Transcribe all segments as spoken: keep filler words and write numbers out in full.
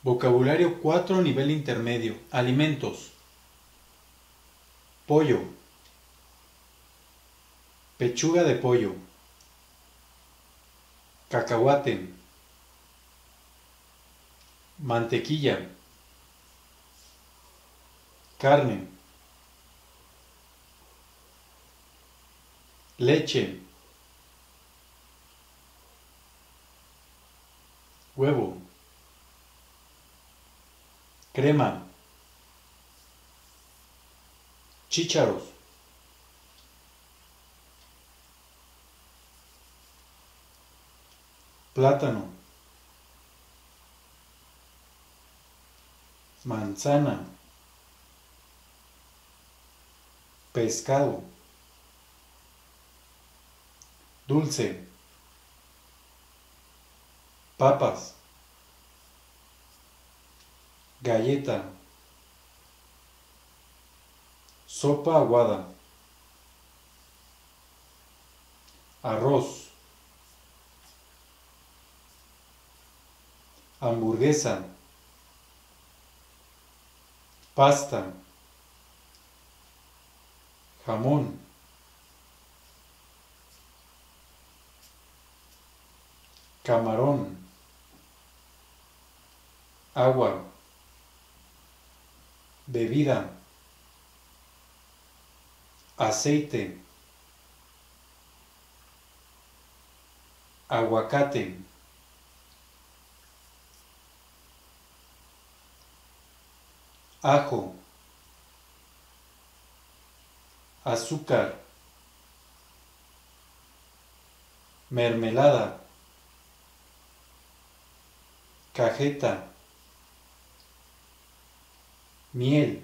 Vocabulario cuatro, nivel intermedio. Alimentos. Pollo. Pechuga de pollo. Cacahuate. Mantequilla. Carne. Leche. Huevo. Crema. Chícharos. Plátano. Manzana. Pescado. Dulce. Papas. Galleta. Sopa aguada. Arroz. Hamburguesa. Pasta. Jamón. Camarón. Agua. Bebida. Aceite. Aguacate. Ajo. Azúcar. Mermelada. Cajeta. Miel.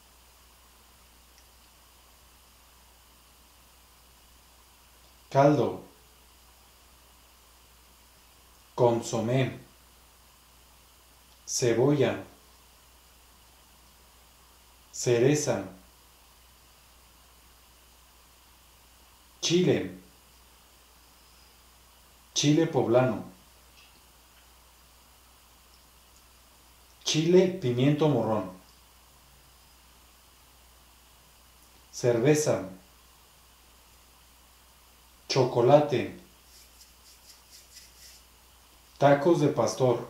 Caldo. Consomé. Cebolla. Cereza. Chile. Chile poblano. Chile pimiento morrón. Cerveza. Chocolate. Tacos de pastor.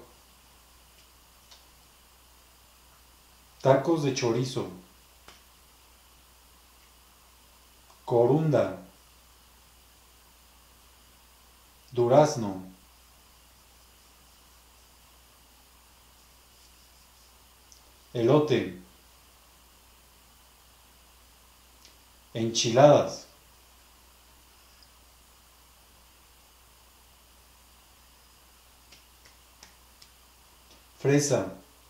Tacos de chorizo. Corunda. Durazno. Elote. Enchiladas. Fresa.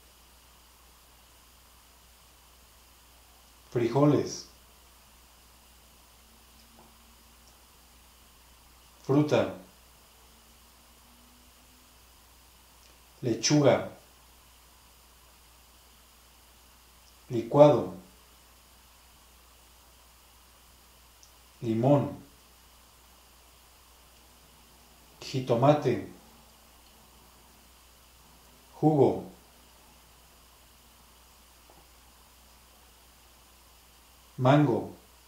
Frijoles. Fruta. Lechuga. Licuado. Limón. Jitomate. Jugo. Mango.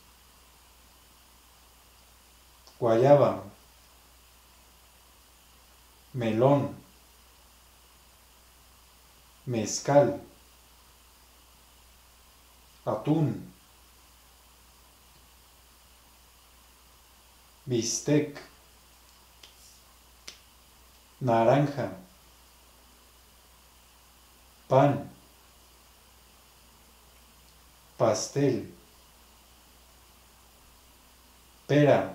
Guayaba. Melón. Mezcal. Atún. Bistec. Naranja. Pan. Pastel. Pera.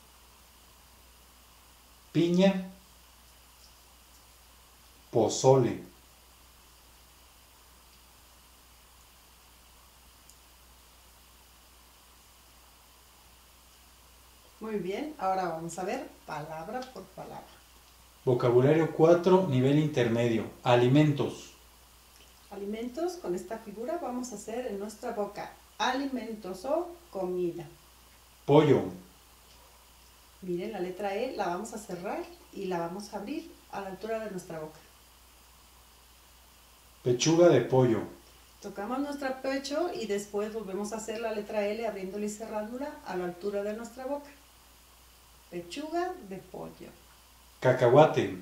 Piña. Pozole. Muy bien, ahora vamos a ver palabra por palabra. Vocabulario cuatro, nivel intermedio. Alimentos. Alimentos, con esta figura vamos a hacer en nuestra boca alimentos o comida. Pollo. Miren, la letra E la vamos a cerrar y la vamos a abrir a la altura de nuestra boca. Pechuga de pollo. Tocamos nuestro pecho y después volvemos a hacer la letra L abriéndole cerradura a la altura de nuestra boca. Pechuga de pollo. Cacahuate.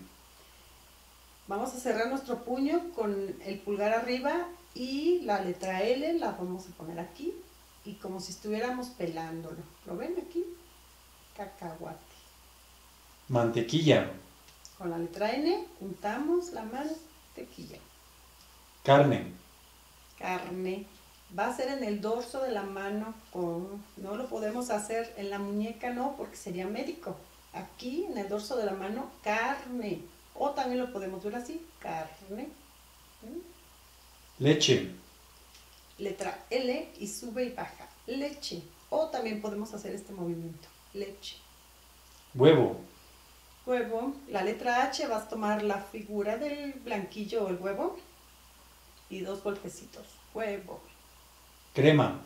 Vamos a cerrar nuestro puño con el pulgar arriba y la letra L la vamos a poner aquí y como si estuviéramos pelándolo. ¿Lo ven aquí? Cacahuate. Mantequilla. Con la letra N juntamos la mantequilla. Carne. Carne. Va a ser en el dorso de la mano, con, no lo podemos hacer en la muñeca, no, porque sería médico. Aquí en el dorso de la mano, carne. O también lo podemos ver así, carne. ¿Mm? Leche. Letra L y sube y baja, leche. O también podemos hacer este movimiento, leche. Huevo. Huevo, la letra H vas a tomar la figura del blanquillo o el huevo y dos golpecitos, huevo. Crema.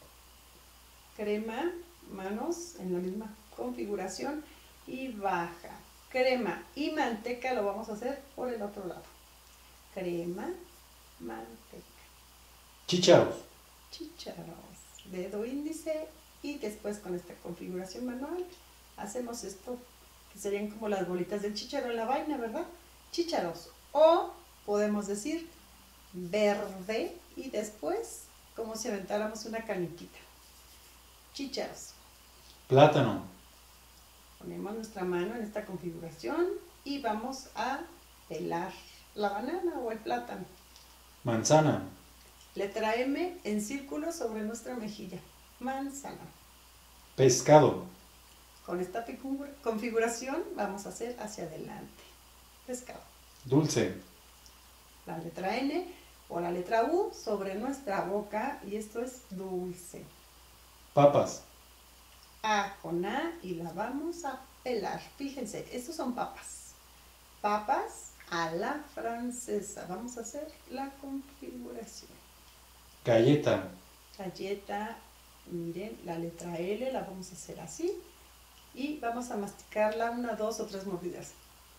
Crema, manos en la misma configuración y baja. Crema y manteca lo vamos a hacer por el otro lado. Crema, manteca. Chícharos. Chícharos. Dedo índice y después con esta configuración manual hacemos esto que serían como las bolitas del chícharo en la vaina, ¿verdad? Chícharos. O podemos decir verde y después como si aventáramos una caniquita. Chícharos. Plátano. Ponemos nuestra mano en esta configuración y vamos a pelar la banana o el plátano. Manzana. Letra M en círculo sobre nuestra mejilla. Manzana. Pescado. Con esta configuración vamos a hacer hacia adelante. Pescado. Dulce. La letra N o la letra U sobre nuestra boca y esto es dulce. Papas. A con A y la vamos a pelar. Fíjense, estos son papas. Papas a la francesa. Vamos a hacer la configuración. Galleta. Galleta, miren, la letra L la vamos a hacer así. Y vamos a masticarla una, dos o tres mordidas.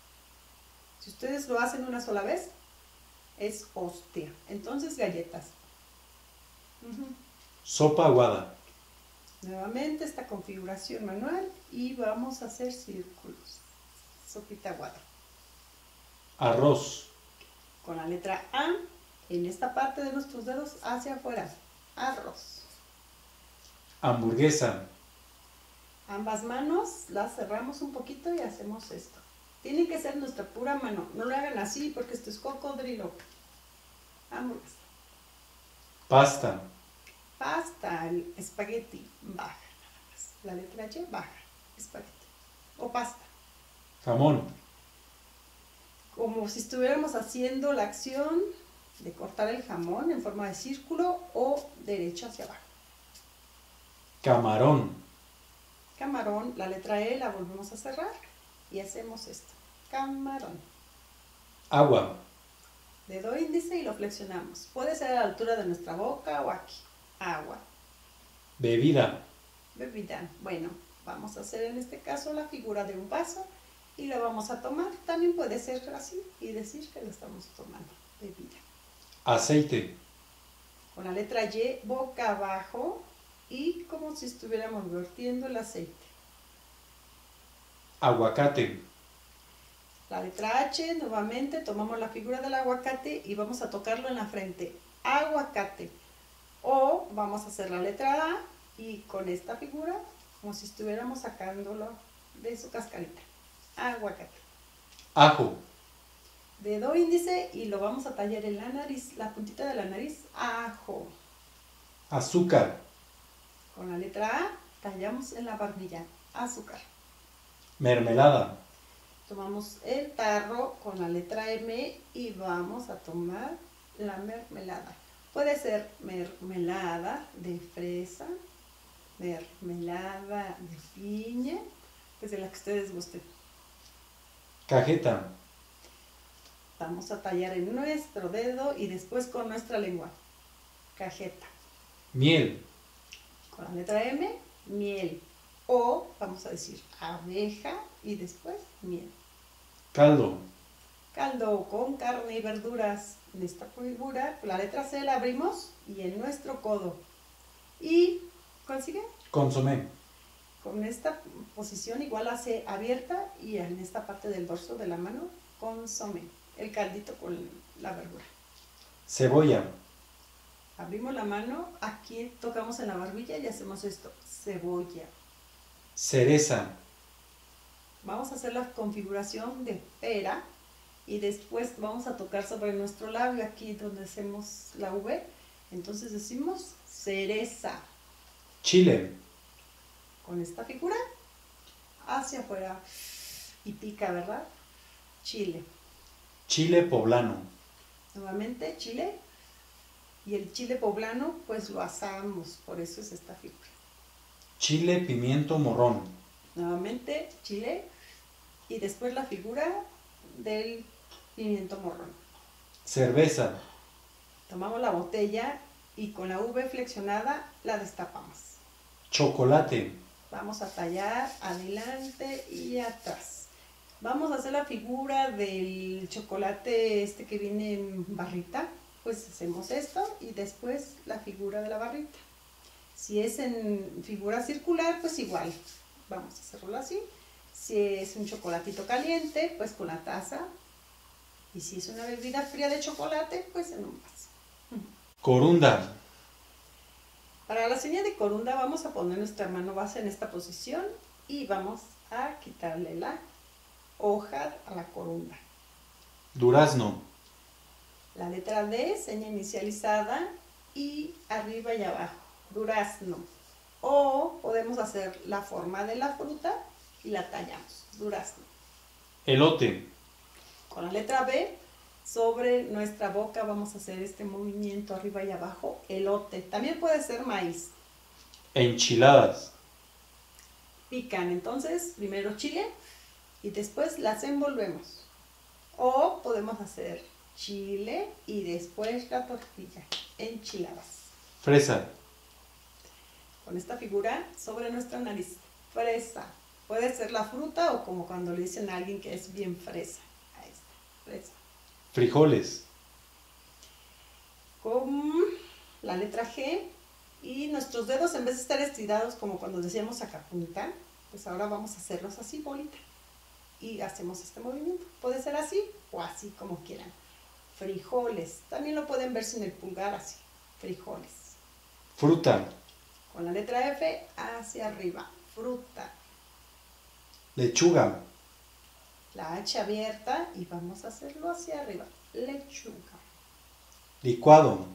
Si ustedes lo hacen una sola vez, es hostia. Entonces, galletas. Uh-huh. Sopa aguada. Nuevamente esta configuración manual y vamos a hacer círculos. Sopita aguada. Arroz. Con la letra A en esta parte de nuestros dedos hacia afuera. Arroz. Hamburguesa. Ambas manos las cerramos un poquito y hacemos esto. Tiene que ser nuestra pura mano. No lo hagan así porque esto es cocodrilo. Hamburguesa. Pasta. Pasta, el espagueti, baja. La letra Y, baja. Espagueti. O pasta. Jamón. Como si estuviéramos haciendo la acción de cortar el jamón en forma de círculo o derecho hacia abajo. Camarón. Camarón, la letra E la volvemos a cerrar y hacemos esto. Camarón. Agua. Dedo índice y lo flexionamos. Puede ser a la altura de nuestra boca o aquí. Agua. Bebida. Bebida. Bueno, vamos a hacer en este caso la figura de un vaso y lo vamos a tomar. También puede ser así y decir que lo estamos tomando. Bebida. Aceite. Con la letra Y, boca abajo y como si estuviéramos vertiendo el aceite. Aguacate. La letra H, nuevamente tomamos la figura del aguacate y vamos a tocarlo en la frente. Aguacate. O vamos a hacer la letra A y con esta figura, como si estuviéramos sacándolo de su cascarita. Aguacate. Ajo. Dedo índice y lo vamos a tallar en la nariz, la puntita de la nariz. Ajo. Azúcar. Con la letra A tallamos en la barbilla. Azúcar. Mermelada. Tomamos el tarro con la letra M y vamos a tomar la mermelada. Puede ser mermelada de fresa, mermelada de piña, pues de la que ustedes gusten. Cajeta. Vamos a tallar en nuestro dedo y después con nuestra lengua. Cajeta. Miel. Con la letra M, miel. O vamos a decir abeja y después miel. Caldo. caldo con carne y verduras. En esta figura, la letra C la abrimos y en nuestro codo. Y, ¿cuál sigue? Consomé. Con esta posición igual hace abierta y en esta parte del dorso de la mano, consomé. El caldito con la verdura. Cebolla. Abrimos la mano, aquí tocamos en la barbilla y hacemos esto, cebolla. Cereza. Vamos a hacer la configuración de pera y después vamos a tocar sobre nuestro labio, aquí donde hacemos la V. Entonces decimos cereza. Chile. Con esta figura hacia afuera y pica, ¿verdad? Chile. Chile poblano. Nuevamente chile. Y el chile poblano pues lo asamos, por eso es esta figura. Chile pimiento morrón. Nuevamente chile y después la figura del pimiento morrón. Cerveza. Tomamos la botella y con la V flexionada la destapamos. Chocolate. Vamos a tallar adelante y atrás. Vamos a hacer la figura del chocolate este que viene en barrita. Pues hacemos esto y después la figura de la barrita. Si es en figura circular, pues igual. Vamos a hacerlo así. Si es un chocolatito caliente, pues con la taza. Y si es una bebida fría de chocolate, pues en un vaso. Corunda. Para la señal de corunda vamos a poner nuestra mano base en esta posición y vamos a quitarle la hoja a la corunda. Durazno. La letra D, seña inicializada y arriba y abajo, durazno. O podemos hacer la forma de la fruta y la tallamos, durazno. Elote. Con la letra B, sobre nuestra boca vamos a hacer este movimiento arriba y abajo, elote. También puede ser maíz. Enchiladas. Pican, entonces primero chile y después las envolvemos. O podemos hacer chile y después la tortilla, enchiladas. Fresa. Con esta figura sobre nuestra nariz, fresa. Puede ser la fruta o como cuando le dicen a alguien que es bien fresa. Ahí está, fresa. Frijoles. Con la letra G y nuestros dedos en vez de estar estirados como cuando decíamos sacapunta, pues ahora vamos a hacerlos así, bolita. Y hacemos este movimiento. Puede ser así o así como quieran. Frijoles. También lo pueden ver sin el pulgar así. Frijoles. Fruta. Con la letra F hacia arriba. Fruta. Lechuga. La H abierta y vamos a hacerlo hacia arriba. Lechuga. Licuado.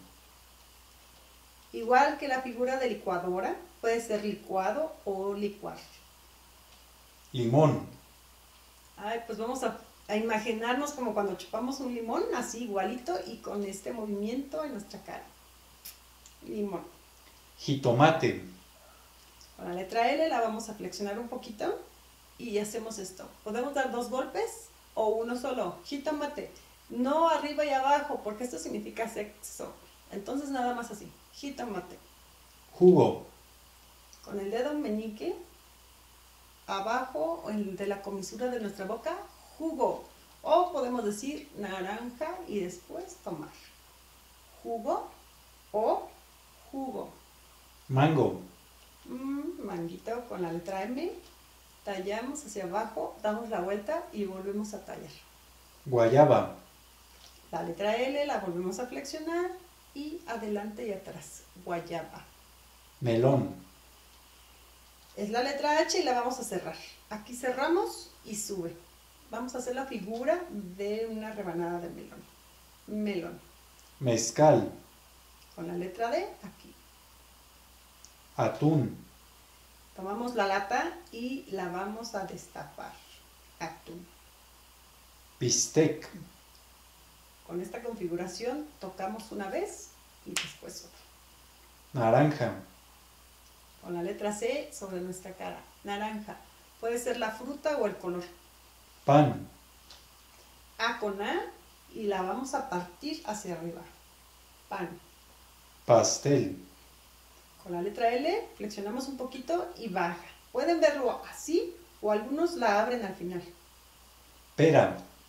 Igual que la figura de licuadora, puede ser licuado o licuar. Limón. Ay, pues vamos a, a imaginarnos como cuando chupamos un limón, así igualito y con este movimiento en nuestra cara. Limón. Jitomate. Con la letra L la vamos a flexionar un poquito y hacemos esto. Podemos dar dos golpes o uno solo. Jitomate. No arriba y abajo porque esto significa sexo. Entonces nada más así. Jitomate. Jugo. Con el dedo meñique abajo el de la comisura de nuestra boca, jugo. O podemos decir naranja y después tomar. Jugo o jugo. Mango. Mm, manguito con la letra M. Tallamos hacia abajo, damos la vuelta y volvemos a tallar. Guayaba. La letra L la volvemos a flexionar y adelante y atrás. Guayaba. Melón. Es la letra H y la vamos a cerrar. Aquí cerramos y sube. Vamos a hacer la figura de una rebanada de melón. Melón. Mezcal. Con la letra D, aquí. Atún. Tomamos la lata y la vamos a destapar. Atún. Bistec. Con esta configuración tocamos una vez y después otra. Naranja. Con la letra C sobre nuestra cara. Naranja. Puede ser la fruta o el color. Pan. A con A y la vamos a partir hacia arriba. Pan. Pastel. Con la letra L flexionamos un poquito y baja. Pueden verlo así o algunos la abren al final. Pera.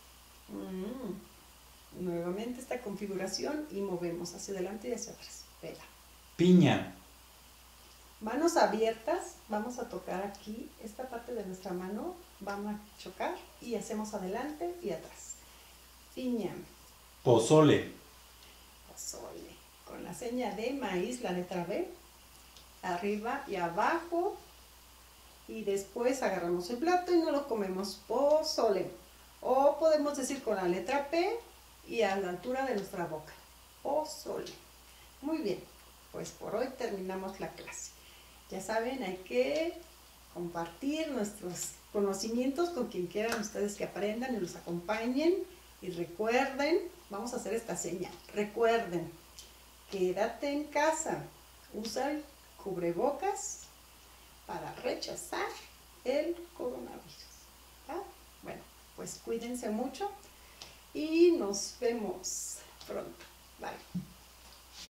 Mm. Nuevamente esta configuración y movemos hacia adelante y hacia atrás. Pega. Piña. Manos abiertas, vamos a tocar aquí, esta parte de nuestra mano, vamos a chocar y hacemos adelante y atrás. Piña. Pozole. Pozole. Con la seña de maíz, la letra B, arriba y abajo. Y después agarramos el plato y nos lo comemos. Pozole. O podemos decir con la letra P y a la altura de nuestra boca. Pozole. Muy bien, pues por hoy terminamos la clase. Ya saben, hay que compartir nuestros conocimientos con quien quieran ustedes que aprendan y los acompañen. Y recuerden, vamos a hacer esta seña, recuerden, quédate en casa, usa el cubrebocas para rechazar el coronavirus. ¿Ah? Bueno, pues cuídense mucho y nos vemos.